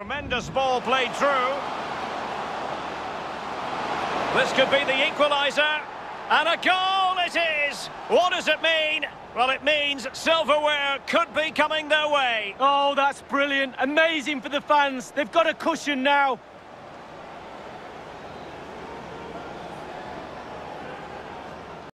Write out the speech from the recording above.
Tremendous ball played through. This could be the equaliser. And a goal it is! What does it mean? Well, it means silverware could be coming their way. Oh, that's brilliant. Amazing for the fans. They've got a cushion now.